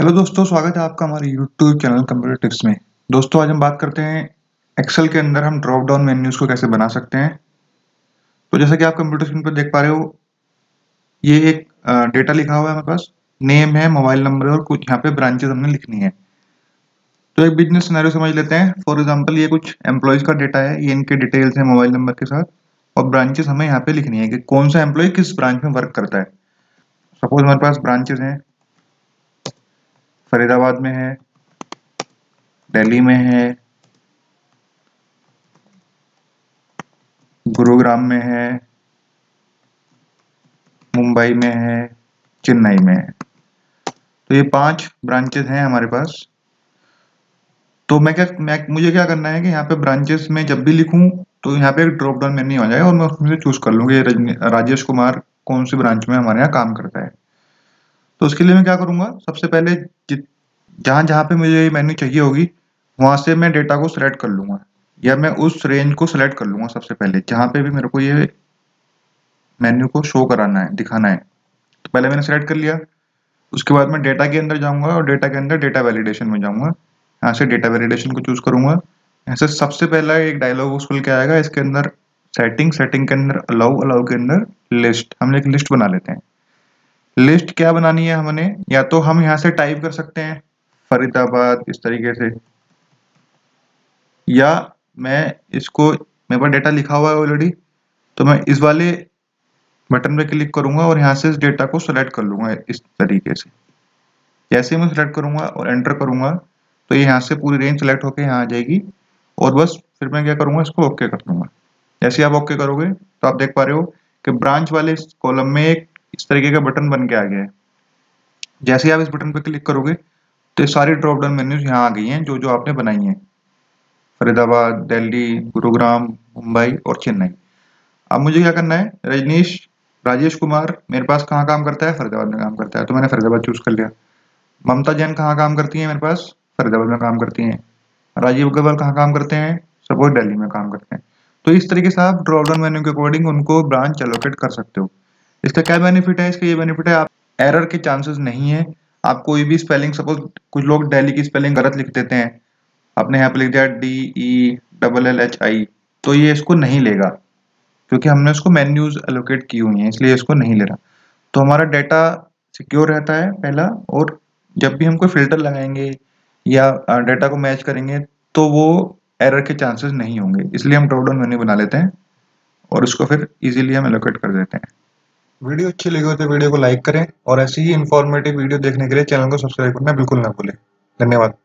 Hello दोस्तों, स्वागत है आपका हमारे यूट्यूब चैनल कंप्यूटर टिप्स में। दोस्तों, आज हम बात करते हैं एक्सेल के अंदर हम ड्रॉप डाउन मेन्यूज को कैसे बना सकते हैं। तो जैसा कि आप कंप्यूटर स्क्रीन पर देख पा रहे हो, ये एक डेटा लिखा हुआ है हमारे पास। नेम है, मोबाइल नंबर है और कुछ यहाँ पे ब्रांचेस हमने लिखनी है। तो एक बिजनेस सिनेरियो समझ लेते हैं। फॉर एग्जाम्पल, ये कुछ एम्प्लॉयज का डेटा है, ये इनके डिटेल्स है मोबाइल नंबर के साथ, और ब्रांचेस हमें यहाँ पे लिखनी है कि कौन सा एम्प्लॉय किस ब्रांच में वर्क करता है। सपोज हमारे पास ब्रांचेस हैं, फरीदाबाद में है, दिल्ली में है, गुरुग्राम में है, मुंबई में है, चेन्नई में है। तो ये 5 ब्रांचेस हैं हमारे पास। तो मुझे क्या करना है कि यहाँ पे ब्रांचेस में जब भी लिखूं तो यहाँ पे एक ड्रॉप डाउन मेन्यू आ जाएगा और मैं उसमें से चूज कर लूंगा ये राजेश कुमार कौन सी ब्रांच में हमारे यहाँ काम करता है। तो उसके लिए मैं क्या करूंगा, सबसे पहले जहां जहां पे मुझे ये मेन्यू चाहिए होगी वहां से मैं डेटा को सिलेक्ट कर लूंगा, या मैं उस रेंज को सिलेक्ट कर लूंगा सबसे पहले जहां पे भी मेरे को ये मेन्यू को शो कराना है, दिखाना है। तो पहले मैंने सेलेक्ट कर लिया। उसके बाद मैं डेटा के अंदर जाऊंगा और डेटा के अंदर डेटा वैलिडेशन में जाऊंगा। यहाँ से डेटा वैलिडेशन को चूज करूंगा। यहाँ से सबसे पहला एक डायलॉग बॉक्स खुल के आएगा, इसके अंदर सेटिंग के अंदर अलाउ के अंदर लिस्ट, हम एक लिस्ट बना लेते हैं। लिस्ट क्या बनानी है हमने, या तो हम यहाँ से टाइप कर सकते हैं फरीदाबाद इस तरीके से, या मैं इसको, मेरे पास डेटा लिखा हुआ है ऑलरेडी, तो मैं इस वाले बटन पे क्लिक करूंगा और यहाँ से इस डेटा को सेलेक्ट कर लूंगा इस तरीके से। जैसे ही मैं सिलेक्ट करूंगा और एंटर करूंगा तो ये यहाँ से पूरी रेंज सेलेक्ट होकर यहाँ आ जाएगी, और बस फिर मैं क्या करूंगा, इसको ओके कर दूंगा। जैसे आप ओके करोगे तो आप देख पा रहे हो कि ब्रांच वाले इस कॉलम में एक इस तरीके का बटन बन के आ गया है। जैसे ही आप इस बटन पर क्लिक करोगे तो ये सारी ड्रॉप डाउन मेन्यूज यहाँ आ गई हैं जो जो आपने बनाई हैं, फरीदाबाद, दिल्ली, गुरुग्राम, मुंबई और चेन्नई। अब मुझे क्या करना है, राजेश कुमार मेरे पास कहाँ काम करता है, फरीदाबाद में काम करता है, तो मैंने फरीदाबाद चूज कर लिया। ममता जैन कहाँ काम करती है, मेरे पास फरीदाबाद में काम करती हैं। राजीव अग्रवाल कहाँ काम करते हैं, सपोज दिल्ली में काम करते हैं। तो इस तरीके से आप ड्रॉप डाउन मेन्यू के अकॉर्डिंग उनको ब्रांच एलोकेट कर सकते हो। इसका क्या बेनिफिट है, इसका ये बेनिफिट है आप एरर के चांसेस नहीं है। आप कोई भी स्पेलिंग, सपोज कुछ लोग दिल्ली की स्पेलिंग गलत लिख देते हैं, आपने यहाँ पे लिख दिया DELLHI, तो ये इसको नहीं लेगा क्योंकि हमने उसको मेन्यूज एलोकेट की हुई हैं, इसलिए इसको नहीं ले रहा। तो हमारा डेटा सिक्योर रहता है पहला, और जब भी हम कोई फिल्टर लगाएंगे या डेटा को मैच करेंगे तो वो एरर के चांसेस नहीं होंगे, इसलिए हम ड्रॉप डाउन मेन्यू बना लेते हैं और उसको फिर इजीली हम एलोकेट कर देते हैं। वीडियो अच्छी लगी हो तो वीडियो को लाइक करें और ऐसी ही इंफॉर्मेटिव वीडियो देखने के लिए चैनल को सब्सक्राइब करना बिल्कुल ना भूलें। धन्यवाद।